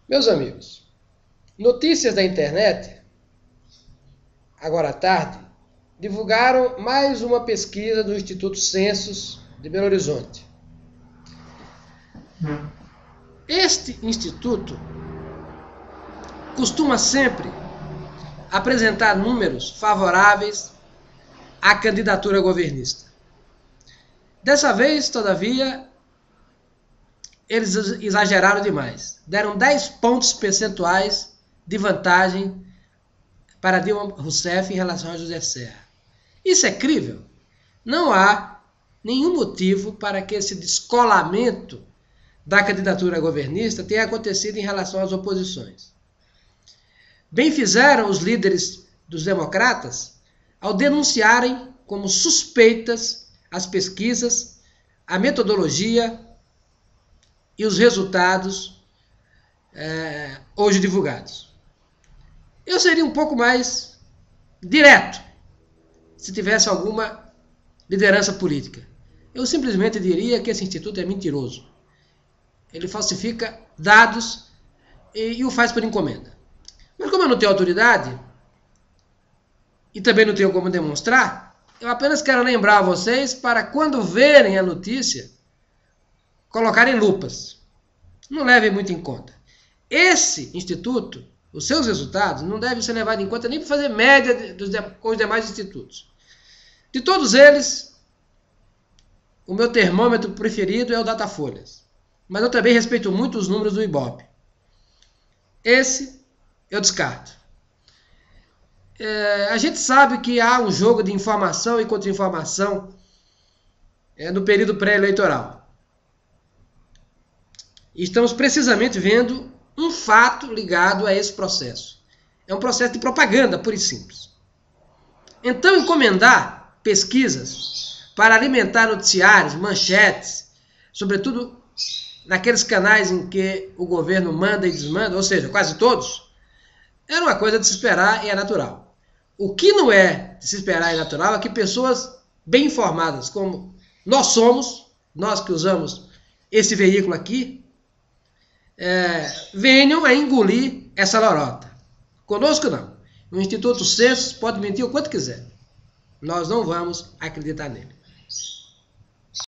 Meus amigos, notícias da internet, agora à tarde, divulgaram mais uma pesquisa do Instituto Census de Belo Horizonte. Este instituto costuma sempre apresentar números favoráveis à candidatura governista. Dessa vez, todavia, eles exageraram demais. Deram 10 pontos percentuais de vantagem para Dilma Rousseff em relação a José Serra. Isso é crível? Não há nenhum motivo para que esse descolamento da candidatura governista tenha acontecido em relação às oposições. Bem fizeram os líderes dos democratas ao denunciarem como suspeitas as pesquisas, a metodologia e os resultados hoje divulgados. Eu seria um pouco mais direto se tivesse alguma liderança política. Eu simplesmente diria que esse instituto é mentiroso. Ele falsifica dados e o faz por encomenda. Mas como eu não tenho autoridade e também não tenho como demonstrar, eu apenas quero lembrar a vocês para quando verem a notícia, colocarem lupas. Não levem muito em conta. Esse instituto, os seus resultados, não devem ser levados em conta nem para fazer média com os demais institutos. De todos eles, o meu termômetro preferido é o Datafolhas. Mas eu também respeito muito os números do Ibope. Esse eu descarto. A gente sabe que há um jogo de informação e contra-informação no período pré-eleitoral. Estamos precisamente vendo um fato ligado a esse processo. É um processo de propaganda, pura e simples. Então, encomendar pesquisas para alimentar noticiários, manchetes, sobretudo naqueles canais em que o governo manda e desmanda, ou seja, quase todos, era uma coisa de se esperar e é natural. O que não é de se esperar e natural é que pessoas bem informadas, como nós somos, nós que usamos esse veículo aqui, venham a engolir essa lorota. Conosco não. O Instituto Census pode mentir o quanto quiser. Nós não vamos acreditar nele.